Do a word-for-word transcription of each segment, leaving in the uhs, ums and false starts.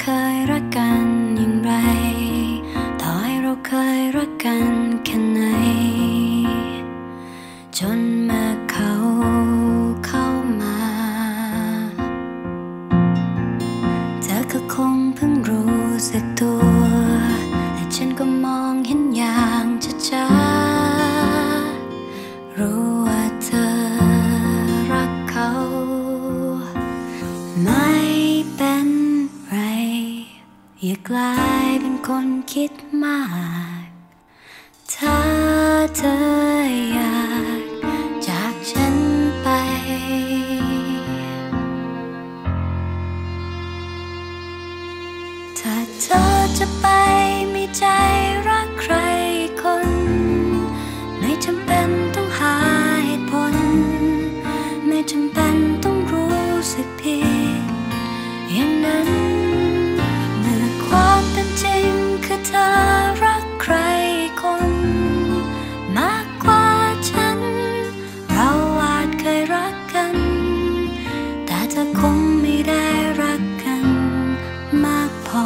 เคยรักกันอย่างไรต่อให้เราเคยรักกันแค่ไหนจนเมื่อเขาเข้ามาเธอก็คงเพิ่งรู้สึกตัวแต่ฉันก็มองเห็นอย่างชัดๆรู้ว่าเธอรักเขาไม่เป็นไรอย่ากลายเป็นคนคิดมากถ้าเธออยากจากฉันไปถ้าเธอจะไปมีใจรักใครคนไม่จำเป็นต้องหาเหตุผลไม่จำเป็นต้องรู้สึกผิดอย่างนั้นเมื่อความเป็นจริงคือเธอรักใครคนมากกว่าฉันเราอาจเคยรักกันแต่เธอคงไม่ได้รักกันมากพอ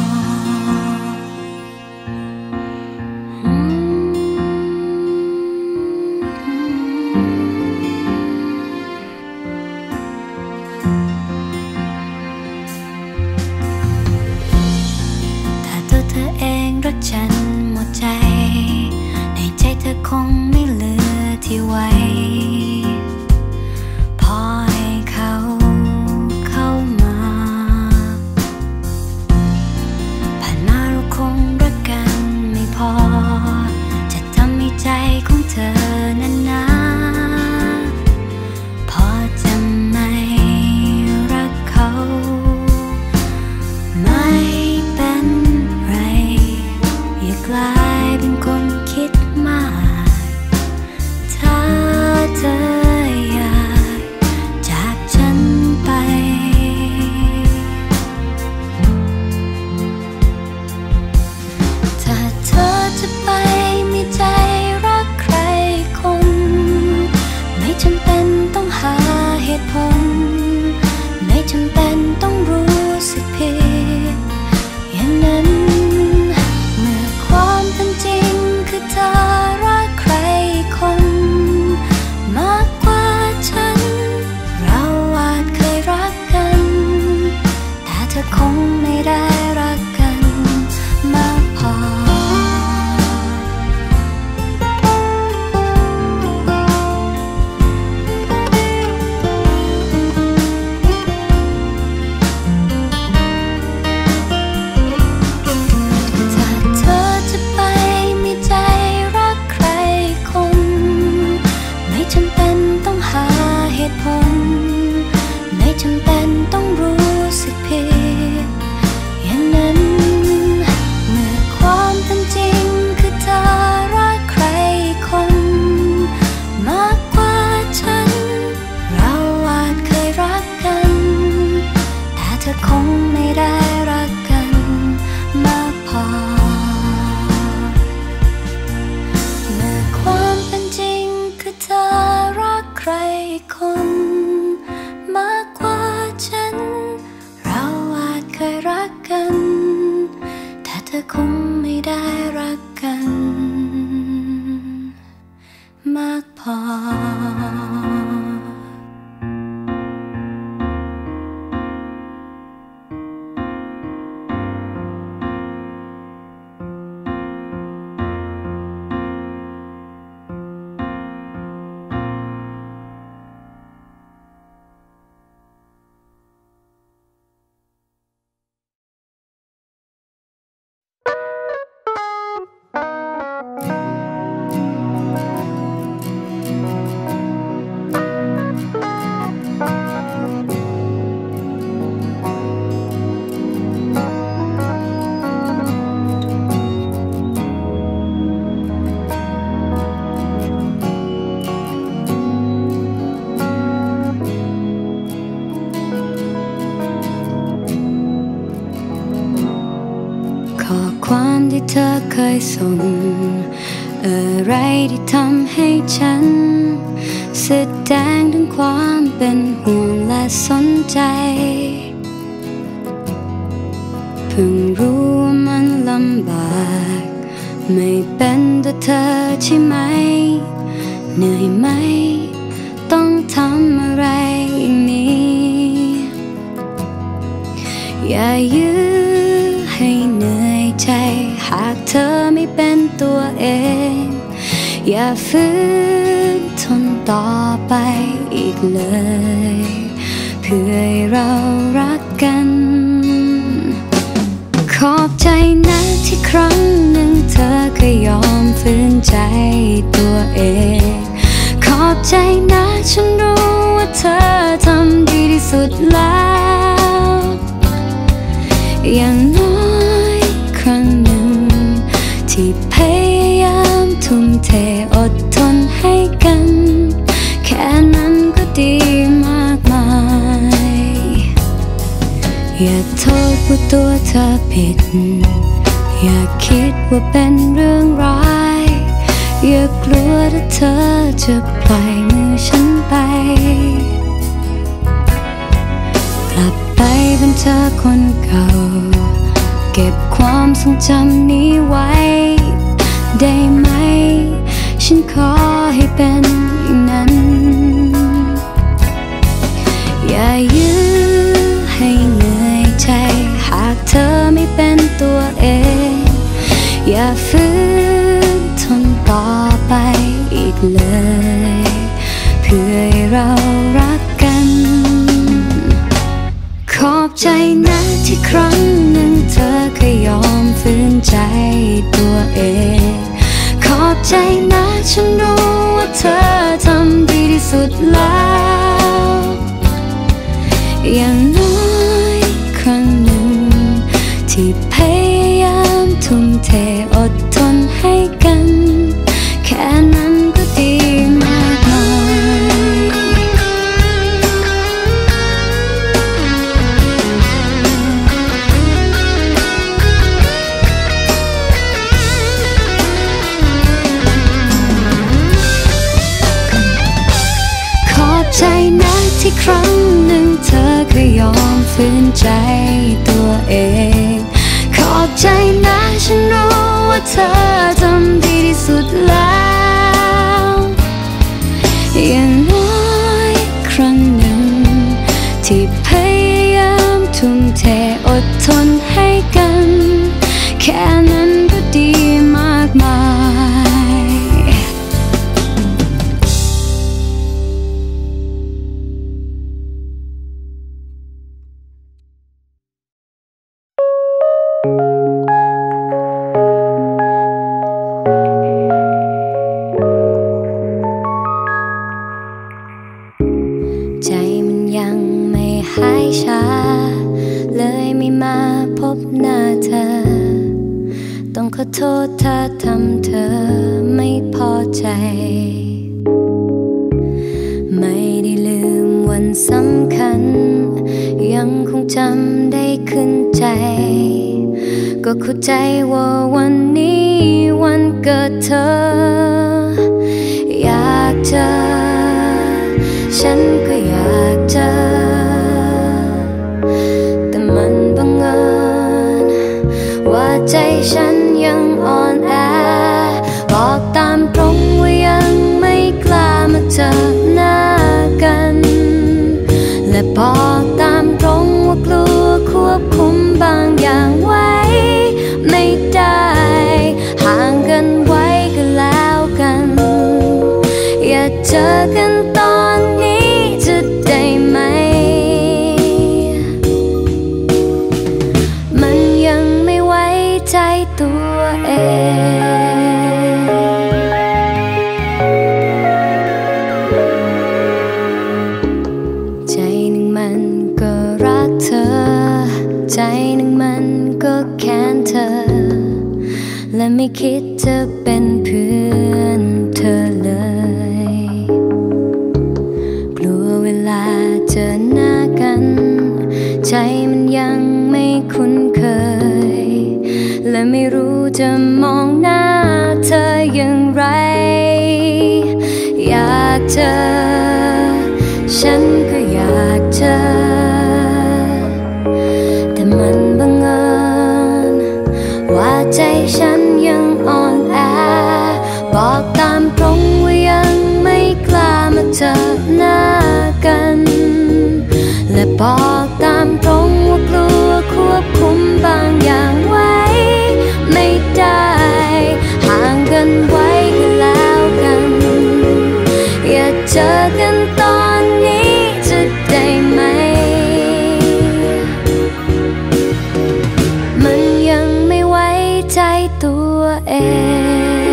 รักฉันหมดใจในใจเธอคงไม่เหลือที่ไว้พอให้เขาเข้ามาผ่านมาเราคงรักกันไม่พอจะทำให้ใจของเธอนั้นนะพอจะไม่รักเขาไม่เป็นไรอย่ากลายเป็นคนคิดมากถ้าเธออยากจากฉันไปถ้าเธอจะไปมีใจรักใครคนไม่จำเป็นต้องหาเหตุผลไม่จำเป็นต้องรู้สึกผิดอย่างนั้นความเป็นจริงคือเธอรักใครคนมากกว่าฉันเราอาจเคยรักกันแต่เธอคงไม่ได้รักกันมากพอไม่จำเป็นต้องรู้สึกผิดอย่างนั้นเมื่อความเป็นจริงคือเธอรักใครคนมากกว่าฉันเราอาจเคยรักกันแต่เธอคงไม่ได้รักกันมากพอเมื่อความเป็นจริงคือเธอรักใครคนมากกว่าฉันเราอาจเคยรักกันแต่เธอคงไม่ได้รักกันมากพอความที่เธอเคยส่งอะไรที่ทำให้ฉันแสดงถึงความเป็นห่วงและสนใจพิ่งรู้ว่ามันลำบากไม่เป็นตัวเธอใช่ไหมเหนื่อยไหมต้องทำอะไรอย่างนี้อย่ายื้อให้เหนื่อยใจหากเธอไม่เป็นตัวเองอย่าฝืนทนต่อไปอีกเลยเพื่อให้เรารักกันขอบใจนะที่ครั้งหนึ่งเธอเคยยอมฝืนใจตัวเองขอบใจนะฉันรู้ว่าเธอทำดีที่สุดแล้วอย่างน้อยครั้งหนึ่งที่พยายามทุ่มเทอดทนให้กันแค่นั้นก็ดีมากมายอย่าโทษว่าตัวเธอผิดอย่าคิดว่าเป็นเรื่องร้ายอย่ากลัวถ้าเธอจะปล่อยมือฉันไปกลับไปเป็นเธอคนเก่าเก็บความทรงจำนี้ไว้ได้ไหมฉันขอให้เป็นอย่างนั้นอย่ายื้อให้เหนื่อยใจหากเธอไม่เป็นตัวเองอย่าฝืนทนต่อไปอีกเลยเพื่อให้เรารักกันขอบใจนะที่ครั้งหนึ่งเธอเคยยอมฝืนใจตัวเองขอบใจนะฉันรู้ว่าเธอทำดีที่สุดแล้วอย่างน้อยครั้งหนึ่งที่พยายามทุ่มเทอดทนให้กันแค่นั้นก็ดีมากมายขอบใจนะที่ครั้งหนึ่งเธอเคยยอมฝืนใจตัวเองขอบใจนะฉันรู้ว่าเธอทำดีที่สุดแล้วอย่างน้อยครั้งหนึ่งที่พยายามทุ่มเทอดทนให้กันแค่นั้นก็ดีมากมายใจมันยังไม่หายชาเลยไม่มาพบหน้าเธอต้องขอโทษถ้าทำเธอไม่พอใจไม่ได้ลืมวันสำคัญยังคงจำได้ขึ้นใจก็เข้าใจว่าวันนี้วันเกิดเธออยากเจอฉันก็อยากเจอแต่มันบังเอิญว่าใจฉันยังอ่อนแอบอกตามตรงว่ายังไม่กล้ามาเจอหน้ากันและบอกตามตรงว่ากลัวควบคุมบางอย่างไว้ไม่ได้ห่างกันไว้ก็แล้วกันอย่าเจอกันตอนนี้จะได้ไหมมันยังไม่ไว้ใจตัวเองใจหนึ่งมันก็รักเธอใจหนึ่งมันก็แค้นเธอและไม่คิดจะเป็นเพื่อนเธอเลยกลัวเวลาเจอหน้ากันใจมันยังไม่คุ้นเคยและไม่รู้จะมองหน้าเธออย่างไรอยากเจอฉันก็อยากเจอแต่มันบังเอิญบอกตามตรงว่ากลัวควบคุมบางอย่างไว้ไม่ได้ห่างกันไว้ก็แล้วกันอย่าเจอกันตอนนี้จะได้ไหมมันยังไม่ไว้ใจตัวเอง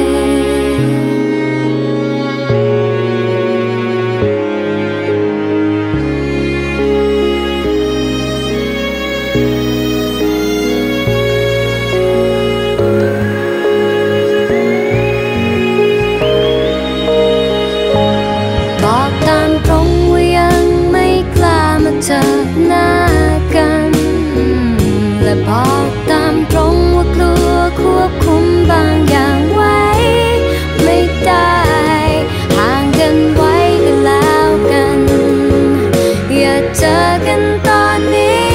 เจอหน้ากันและบอกตามตรงว่ากลัวควบคุมบางอย่างไว้ไม่ได้ห่างกันไว้ก็แล้วกันอย่าเจอกันตอนนี้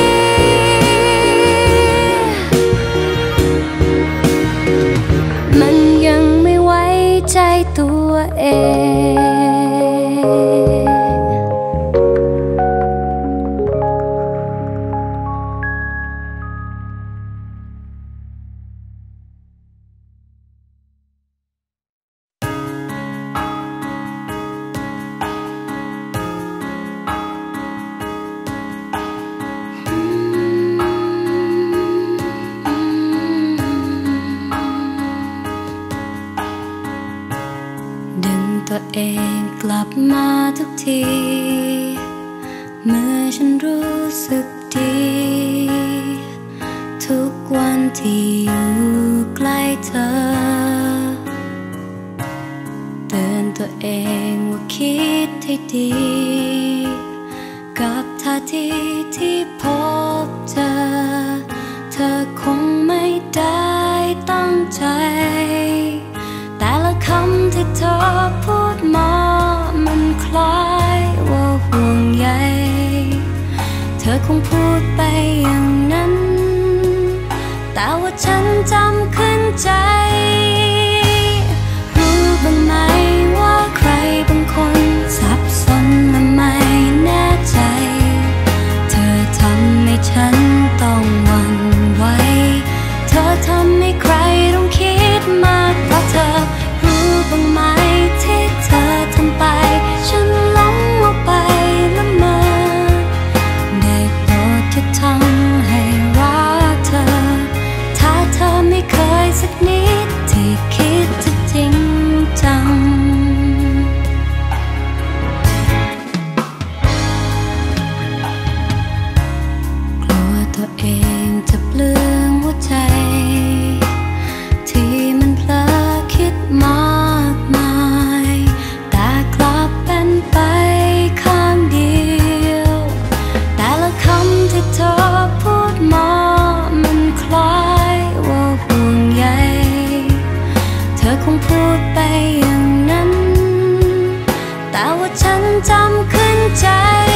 มันยังไม่ไว้ใจตัวเองตัวเองกลับมาทุกทีเมื่อฉันรู้สึกดีทุกวันที่อยู่ใกล้เธอเตือนตัวเองว่าคิดให้ดีกับท่าทีที่พบเจอเธอคงไม่ได้ตั้งใจแต่ละคำที่เธอพูดมามันคล้ายว่าห่วงใยเธอคงพูดไปอย่างนั้นแต่ว่าฉันจำขึ้นใจรู้บ้างไหมว่าใครบางคนสับสนและไม่แน่ใจเธอทำให้ฉันต้องหวั่นไหวเธอทำให้ใครต้องคิดมากเพราะเธอรู้บ้างไหมที่เธอทำไปฉันหลงว่าไปละเมอได้โปรดอย่าทำให้รักเธอถ้าเธอไม่เคยสักนิดที่คิดจะจริงจังกลัวตัวเองจะเปลืองหัวใจที่มันเพลอคิดมากมายแต่กลับเป็นไปข้างเดียวแต่ละคำที่เธอพูดมามันคล้ายว่าห่วงใยเธอคงพูดไปอย่างนั้นแต่ว่าฉันจำขึ้นใจ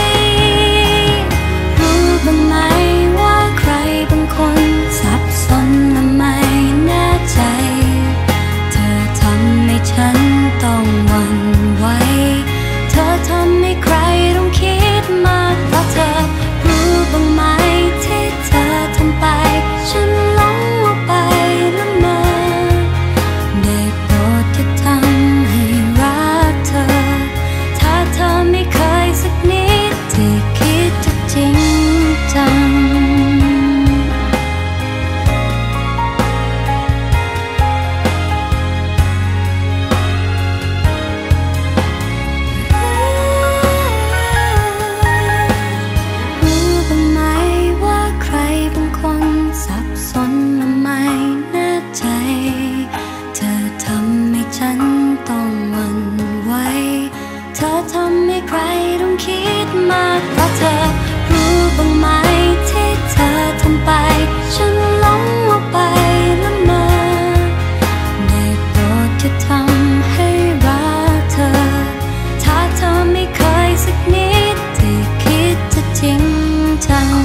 รู้บ้างไหมว่าใครบางคนสับสนและไม่แน่ใจเธอทำให้ฉันต้องหวั่นไหวเธอทำให้ใครต้องคิดมากเพราะเธอรู้บ้างไหมที่เธอทำไปฉันหลงว่าไปละเมอได้โปรดอย่าทำให้รักเธอถ้าเธอไม่เคยสักนิดที่คิดจะจริงจังรู้บ้างไหมว่าใครบางคนสับสนและไม่แน่ใจเธอทำให้ฉันต้องหวั่นไหวเธอทำให้ใครต้องคิดมากเพราะเธอรู้บ้างไหมที่เธอทำไปฉันหลงว่าไปละเมอได้โปรดอย่าทำให้รักเธอถ้าเธอไม่เคยสักนิดที่คิดจะจริงจัง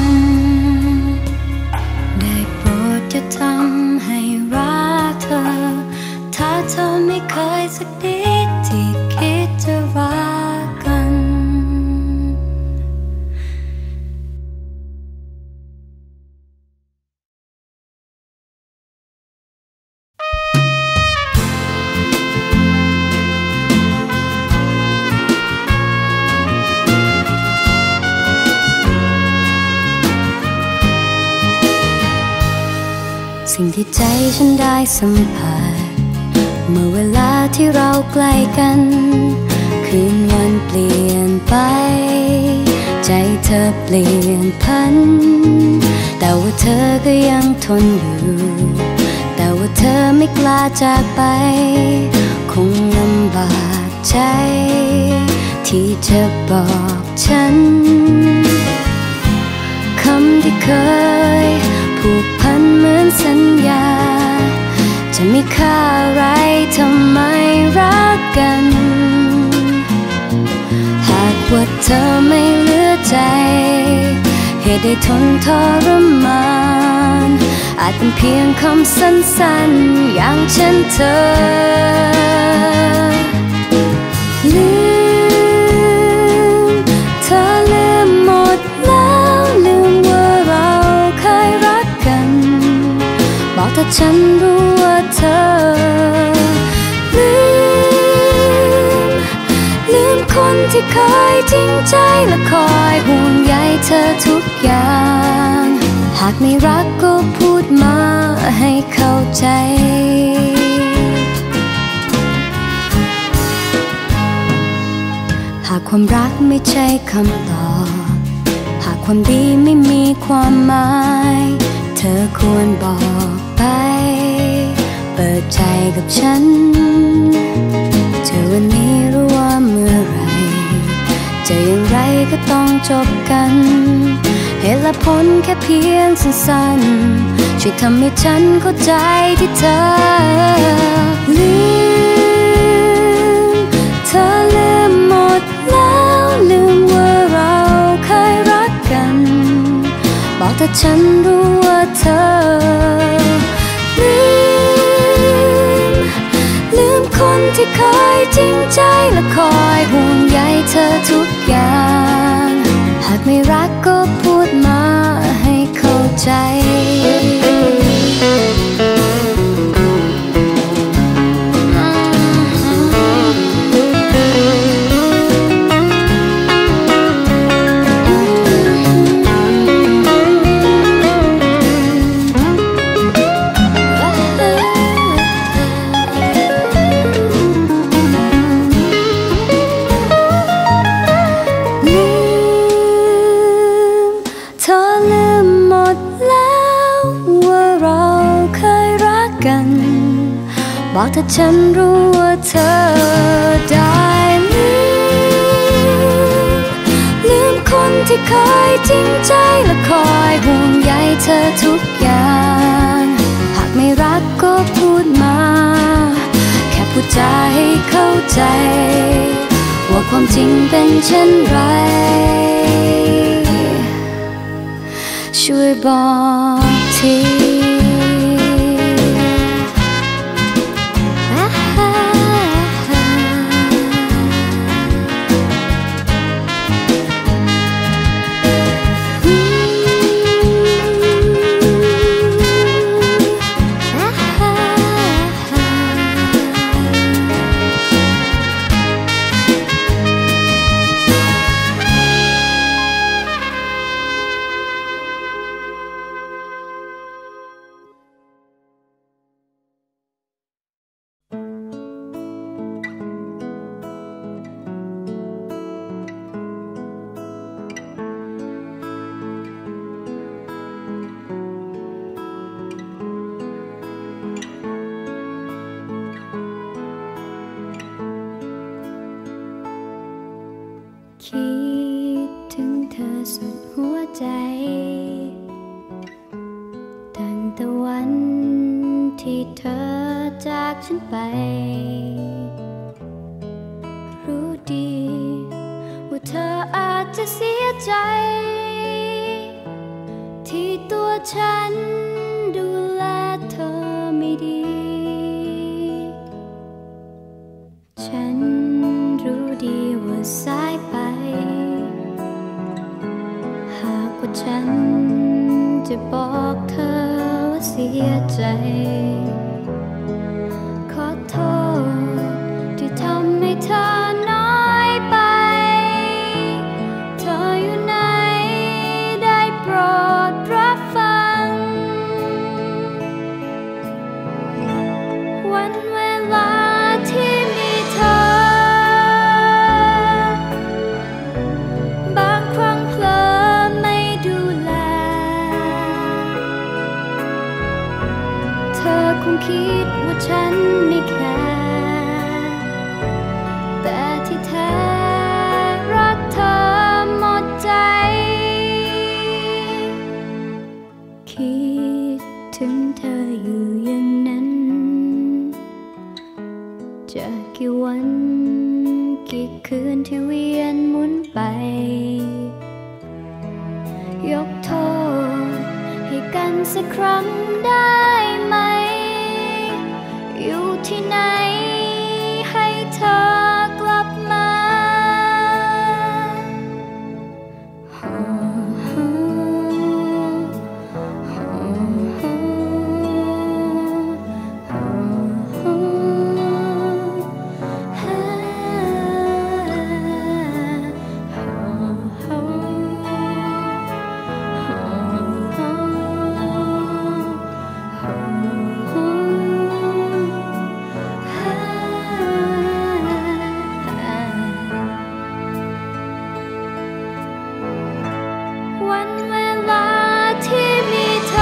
ได้โปรดอย่าทำให้รักเธอถ้าเธอไม่เคยสักนิดที่คิดจะรักกันสิ่งที่ใจฉันได้สัมผัสเมื่อเวลาที่เราใกล้กันคืนวันเปลี่ยนไปใจเธอเปลี่ยนพันแต่ว่าเธอก็ยังทนอยู่แต่ว่าเธอไม่กล้าจากไปคงลำบากใจที่จะบอกฉันคำที่เคยผูกพันเหมือนสัญญาจะมีค่าอะไรทำไมรักกันหากว่าเธอไม่เหลือใจเหตุได้ทนทรมานอาจเป็นเพียงคำสั้นๆอย่างเช่นเธอลืมเธอลืมหมดแล้วลืมว่าเราเคยรักกันบอกถ้าฉันรู้ว่าเธอลืมลืมคนที่เคยจริงใจและคอยห่วงใยเธอทุกอย่างหากไม่รักก็พูดมาให้เข้าใจหากความรักไม่ใช่คำตอบหากความดีไม่มีความหมายเธอควรบอกไปเปิดใจกับฉันเจอวันนี้รู้ว่าเมื่อไรจะอย่างไรก็ต้องจบกันเหตุและผลแค่เพียงสั้นๆช่วยทำให้ฉันเข้าใจที่เธอลืมเธอลืมหมดแล้วลืมว่าเราเคยรักกันบอกถ้าฉันรู้ว่าเธอลืมลืมคนที่เคยจริงใจและคอยห่วงใยเธอทุกอย่างหากไม่รักก็พูดมาให้เข้าใจบอกถ้าฉันรู้ว่าเธอได้ลืมลืมคนที่เคยจริงใจและคอยห่วงใยเธอทุกอย่างหากไม่รักก็พูดมาแค่พูดจาให้เข้าใจว่าความจริงเป็นเช่นไรช่วยบอกทีคิดถึงเธอสุดหัวใจตั้งแต่วันที่เธอจากฉันไปรู้ดีว่าเธออาจจะเสียใจที่ตัวฉันดูแลเธอไม่ดีฉันรู้ดีว่าสายไปหากว่าฉันจะบอกเธอว่าเสียใจขอโทษที่ทำให้เธอน้อยไปเธออยู่ไหนได้โปรดรับฟังคงคิดว่าฉันไม่แคร์แต่ที่แท้รักเธอหมดใจคิดถึงเธออยู่อย่างนั้นจะกี่วันกี่คืนที่เวียนหมุนไปยกโทษให้กันสักครั้งได้ไหมอยู่ที่ไหนให้เธอกลับมาวันเวลาที่มีเธ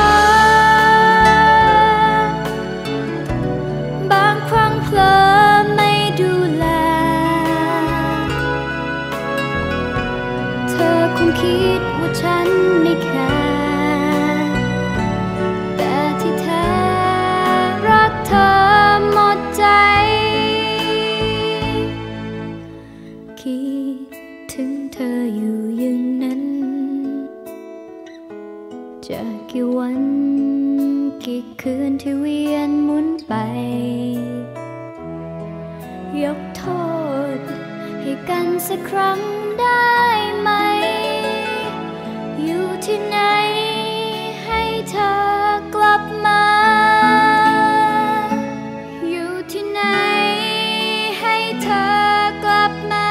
อบางครั้งเผลอไม่ดูแลเธอคงคิดว่าฉันไม่แคร์แต่ที่แท้รักเธอหมดใจคิดถึงเธออยู่อย่างนั้นจะกี่วันกี่คืนที่เวียนหมุนไปยกโทษให้กันสักครั้งได้ไหมอยู่ที่ไหนให้เธอกลับมาอยู่ที่ไหนให้เธอกลับมา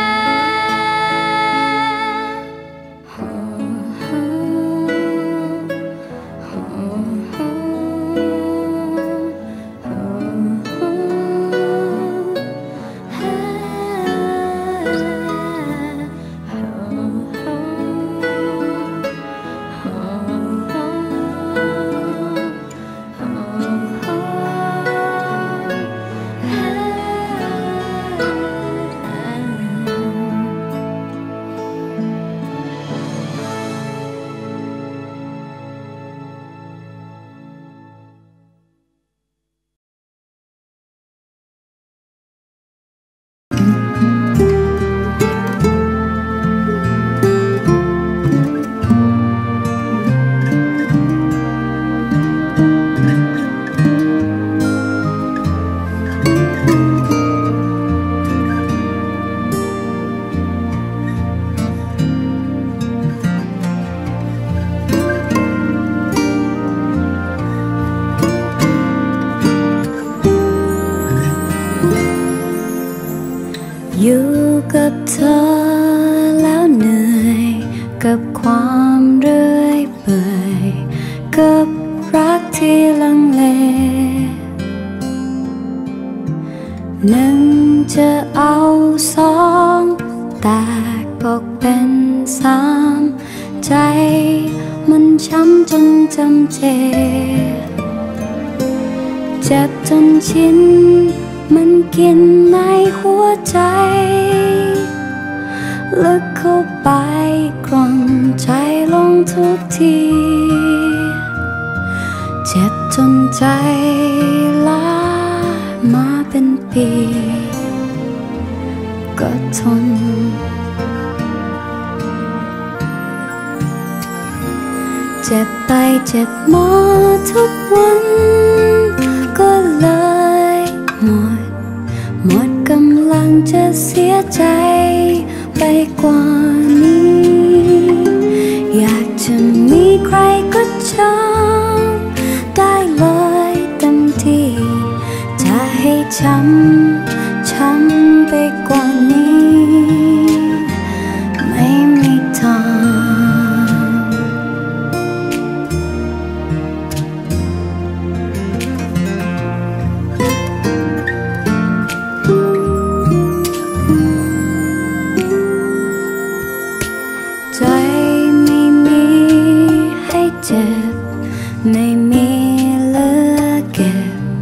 อยู่กับเธอแล้วเหนื่อยกับความเรื่อยเปื่อยกับรักที่ลังเลหนึ่งจะเอาสองแต่ก็เป็นสามใจมันช้ำจนจำเจเจ็บจนชินมันกินในหัวใจลึกเข้าไปกร่อนใจลงทุกทีเจ็บจนใจล้ามาเป็นปีก็ทนเจ็บไปเจ็บมาทุกวันก็เลยหมดหมดกำลังจะเสียใจไปกว่านี้อยากจะมีใครก็ช่างได้เลยเต็มที่จะให้ช้ำช้ำไปกว่านี้ไม่มีทางใจไม่มีให้เจ็บไม่มีเหลือเก็บ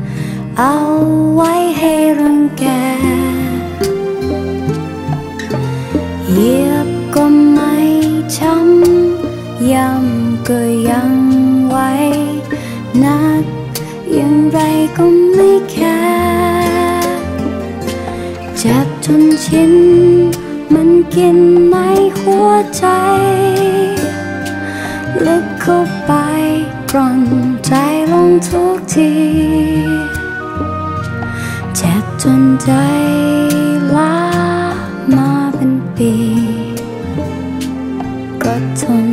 ก็ยังไว้นักอย่างไรก็ไม่แคร์เจ็บจนชินมันกินในหัวใจลึกเข้าไปกร่อนใจลงทุกทีเจ็บจนใจล้ามาเป็นปีก็ทน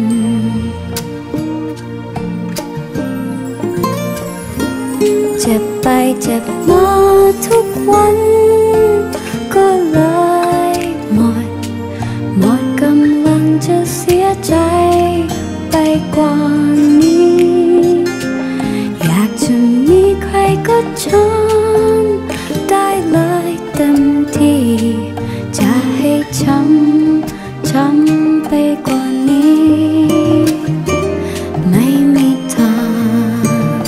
เจ็บไปเจ็บมาทุกวันก็เลยหมดหมดกำลังจะเสียใจไปกว่านี้อยากจะมีใครก็ช้อนได้เลยเต็มที่จะให้ช้ำช้ำไปกว่านี้ไม่มีทาง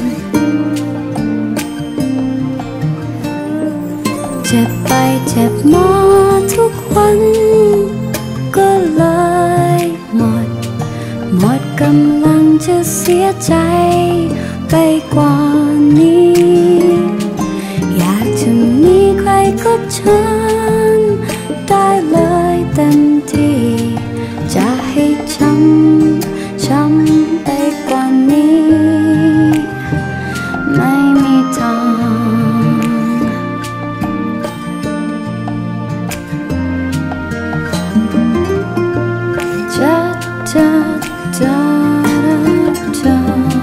เจ็บไปเจ็บมาทุกวันก็เลยหมดหมดกำลังจะเสียใจไปกว่านี้อยากจะมีใครก็ช้อนได้เลยเต็มที่จะให้ช้ำช้ำไปกว่านี้ไม่มีทางจะจะจะจะ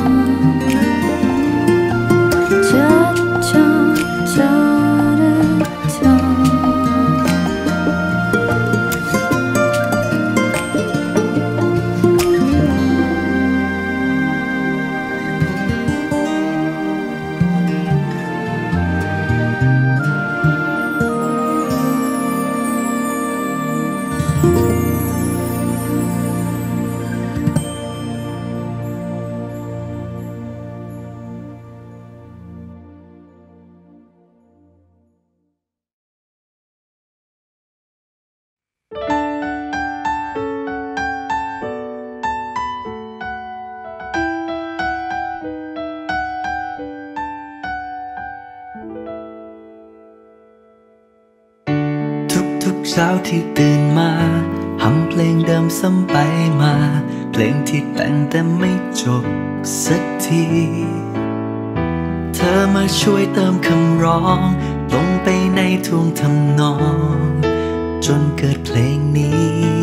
เช้าที่ตื่นมาหำเพลงเดิมซ้ำไปมาเพลงที่แต่งแต่ไม่จบสักทีเธอมาช่วยเติมคำร้องลงไปในท่วงทำนองจนเกิดเพลงนี้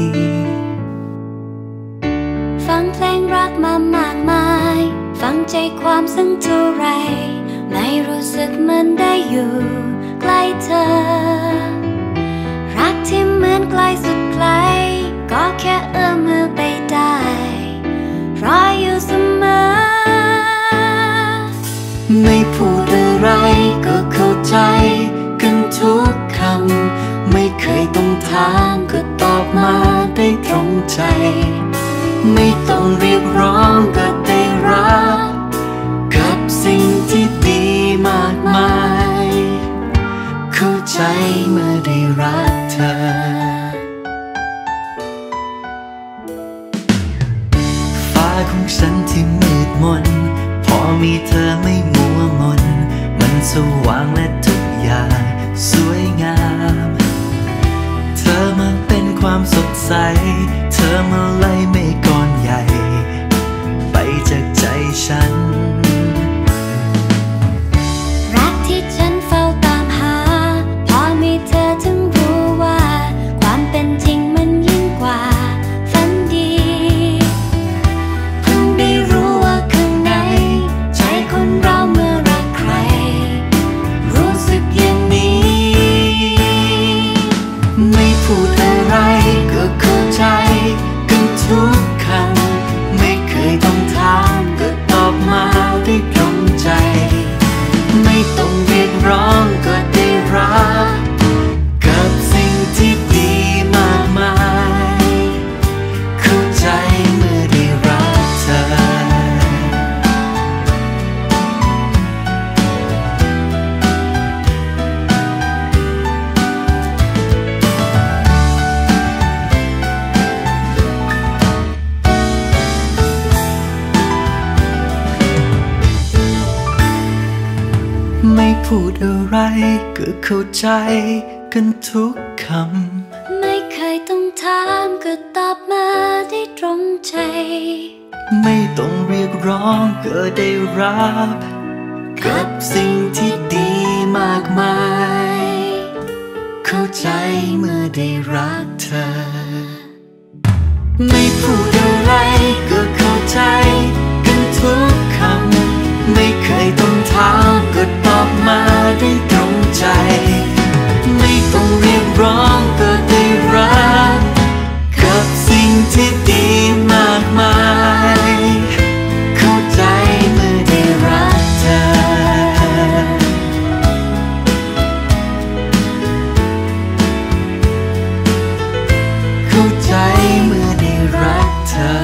ฟังเพลงรักมามากมายฟังใจความซึ้งเท่าไรไม่รู้สึกเหมือนได้อยู่ใกล้เธอรักที่เหมือนไกลสุดไกลก็แค่เอื้อมมือไปได้รออยู่เสมอไม่พูดอะไรก็เข้าใจกันทุกคำไม่เคยต้องถามก็ตอบมาได้ตรงใจไม่ต้องเรียกร้องก็ได้รับกับสิ่งที่ดีมากมายเข้าใจเมื่อได้รักเธอฟ้าของฉันที่มืดมนพอมีเธอไม่มัวมนมันสว่างและทุกอย่างสวยงามเธอมาเป็นความสดใสเธอมาไล่เมฆก้อนใหญ่ไปจากใจฉันรักที่ฉันเฝ้าตามหาพอมีเธอถึงรู้ว่าความเป็นจริงมันยิ่งกว่าฝันดีเพิ่งได้รู้ว่าข้างในใจคนเราเมื่อรักใครรู้สึกอย่างนี้ไม่พูดอะไรก็เข้าใจกันทุกคำไม่เคยต้องถามก็ตอบมาพูดอะไรก็เข้าใจกันทุกคำไม่เคยต้องถามก็ตอบมาได้ตรงใจไม่ต้องเรียกร้องก็ได้รับกับสิ่งที่ดีมากมายเข้าใจเมื่อได้รักเธอไม่พูดอะไรก็เข้าใจกันทุกคำไม่เคยต้องถามก็ตอบมาได้ตรงใจไม่ต้องเรียกร้องก็ได้รับกับสิ่งที่ดีมากมายเข้าใจเมื่อได้รักเธอเข้าใจเมื่อได้รักเธอ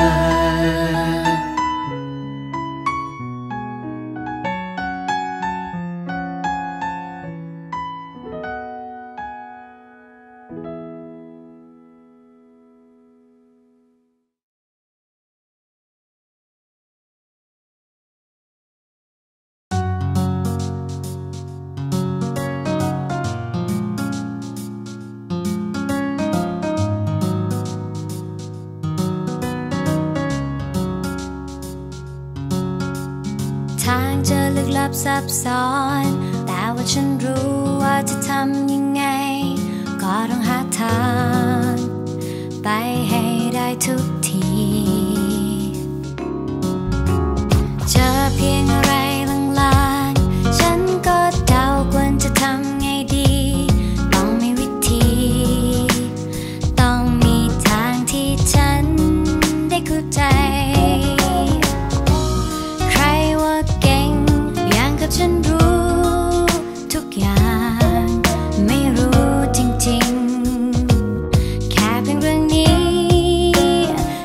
ทางจะลึกลับซับซ้อนแต่ว่าฉันรู้ว่าจะทำยังไงก็ต้องหาทางไปให้ได้ทุกทีเจอเพียงอะไรลางๆฉันก็เดาควรจะทำไงดีต้องมีวิธีต้องมีทางที่ฉันได้เข้าใจฉันรู้ทุกอย่างไม่รู้จริงๆแค่เพียงเรื่องนี้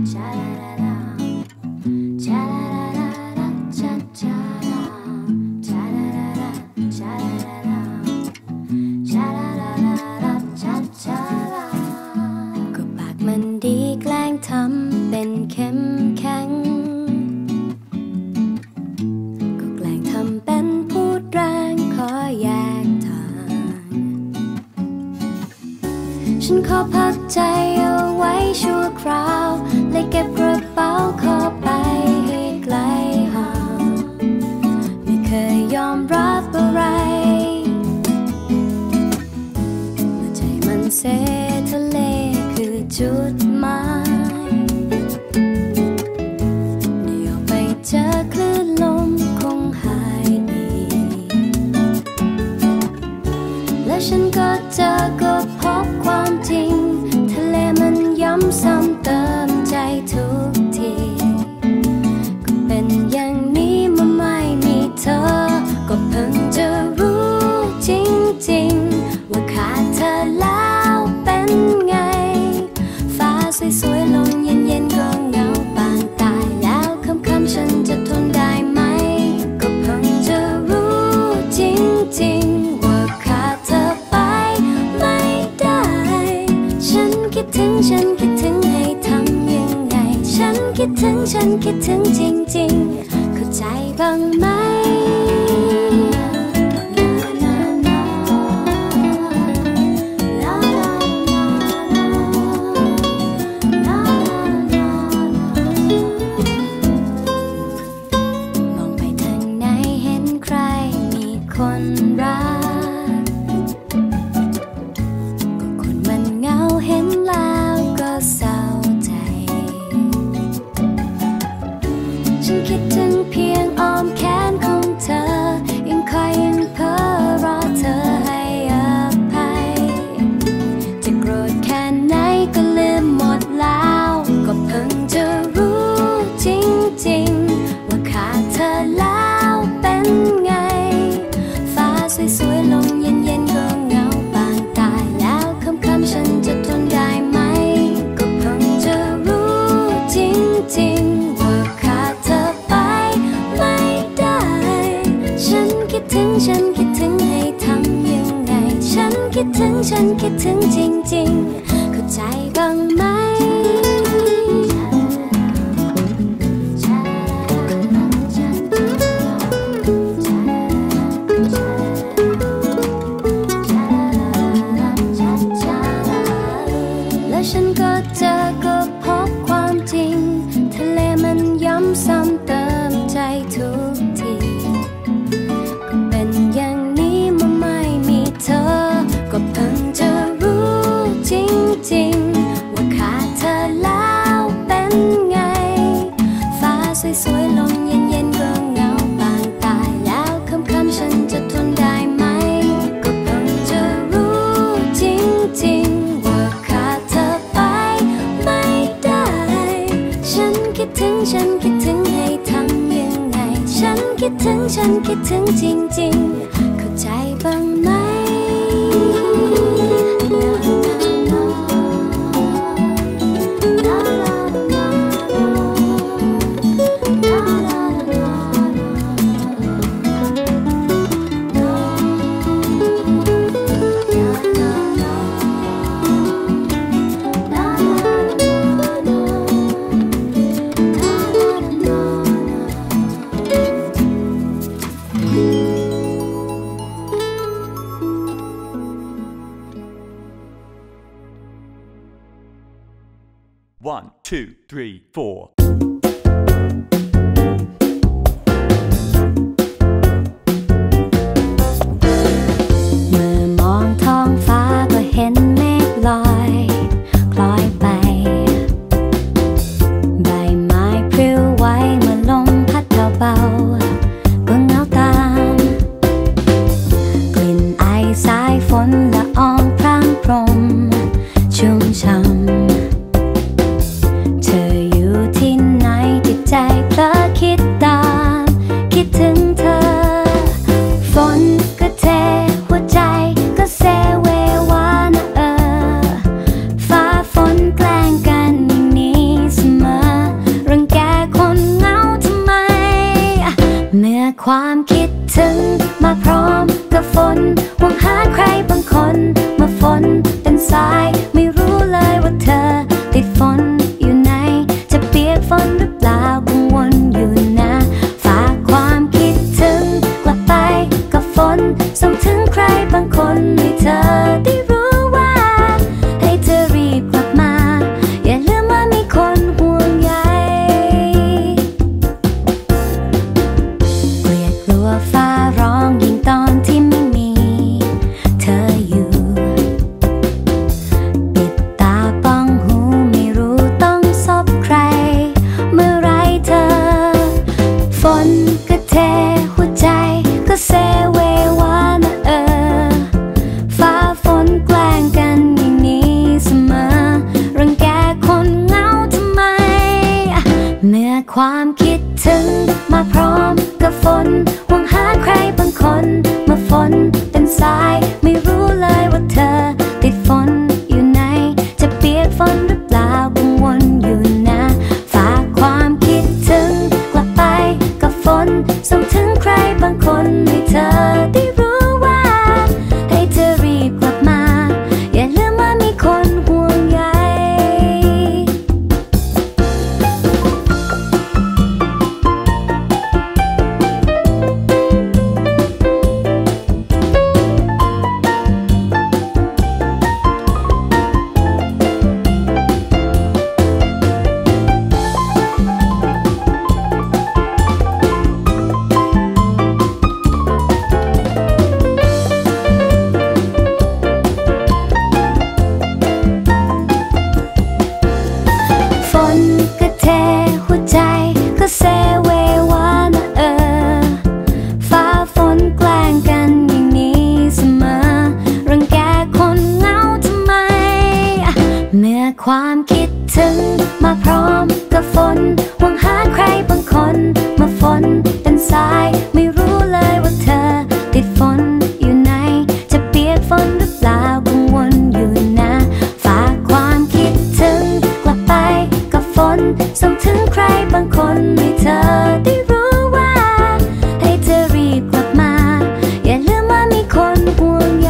ฉันขอพักใจเอาไว้ชั่วคราวเลยเก็บกระเป๋าขอไปให้ไกลห่างไม่เคยยอมรับอะไรเมื่อใจมันเสทะเลคือจุดหมายเดี๋ยวไปเจอคลื่นลมคงหายดีและฉันก็เจอก็พบความจริงทะเลมันย้ำซ้ำเติมใจทุกทีก็เป็นอย่างนี้เมื่อไม่มีเธอก็เพิ่งจะรู้จริงๆว่าขาดเธอแล้วเป็นไงฟ้าสวยๆลมเย็นๆก็เหงาปางตายแล้วค่ำๆฉันจะทนได้ไหมก็เพิ่งจะรู้จริงๆว่าขาดเธอไปไม่ได้ฉันคิดถึงฉันคิดถึงให้ทำยังไงฉันคิดถึงฉันคิดถึงจริงๆเข้าใจบ้างไหมคนรักก็คนมันเหงาเห็นแล้วก็เศร้าใจฉันคิดถึงเพียงอ้อมแขนของเธอยังคอยยังเพ้อรอเธอให้อภัยจะโกรธแค่ไหนก็ลืมหมดแล้วก็เพิ่งจะรู้จริงๆว่าขาดเธอแล้วเป็นไงสวยๆลมเย็นๆก็เหงาปางตายแล้วค่ำๆฉันจะทนได้ไหมก็เพิ่งจะรู้จริงๆว่าขาดเธอไปไม่ได้ฉันคิดถึงฉันคิดถึงให้ทำยังไงฉันคิดถึงฉันคิดถึงจริงๆเข้าใจบ้างไหมฉันก็เจอก็พบความจริงทะเลมันย้ำซ้ำเติมใจทุกทีก็เป็นอย่างนี้เมื่อไม่มีเธอก็เพิ่งจะรู้จริงๆว่าขาดเธอแล้วเป็นไงฟ้าสวยๆลมเย็นๆก็เหงาปางตายแล้วค่ำๆฉันจะทนได้ไหมก็เพิ่งจะรู้จริงๆว่าขาดเธอคิดถึงฉันคิดถึงให้ทำยังไงฉันคิดถึงฉันคิดถึงจริงๆเข้าใจบ้างไหม One, two, three, four. เมื่อมองท้องฟ้าก็เห็นเมฆลอยคล้อยไปใบไม้พลิ้วไหวเมื่อลมพัดเบาๆก็เหงาตามกลิ่นไอสายฝนละอองพรางพรมชุ่มช่ำเธออยู่ที่ความคิดถึงมาพร้อมกับฝนหวังหาใครบางคนมาฝนเป็นสายไม่รู้เลยว่าเธอติดฝนอยู่ไหนจะเปียกฝนหรือเปล่ากังวลอยู่นะฝากความคิดถึงกลับไปกับฝนส่งถึงใครบางคนให้เธอได้รู้ว่าให้เธอรีบกลับมาอย่าลืมว่ามีคนห่วงใยเกลียดกลัวฟ้าร้องยิ่งตอนที่ไม่มีเธออยู่ปิดตาป้องหูไม่รู้ต้องซบใครเมื่อไรเธอฝนก็เทหัวใจก็เซเววานะเออฟ้าฝนแกล้งกันอย่างนี้เสมอรังแกคนเหงาทำไมเมื่อความคิดถึงมาพร้อมกับฝนหวังหาใครบางคนมาฝนเป็นสายไม่รู้เลยว่าเธอติดฝนอยู่ไหนจะเปียกฝนหรือเปล่ากังวลอยู่นะฝากความคิดถึงกลับไปกับฝนส่งถึงใครบางคนให้เธอได้รู้ว่าให้เธอรีบกลับมาอย่าลืมว่ามีคนห่วงใยฝนก็เทหัวใจก็เซเววานะเออฟ้าฝนแกล้งกันอย่างนี้เสมอรังแกคนเหงาทำไมเมื่อความคิดถึงมาพร้อมกับฝนหวังหาใครบางคนมาฝนเป็นสายไม่รู้เลยว่าเธอติดฝนอยู่ไหนจะเปียกฝนหรือเปล่ากังวลอยู่นะฝากความคิดถึงกลับไปกับฝนส่งถึงใครบางคนให้เธอได้รู้ว่าให้เธอรีบกลับมาอย่าลืมว่ามีคนห่วงใย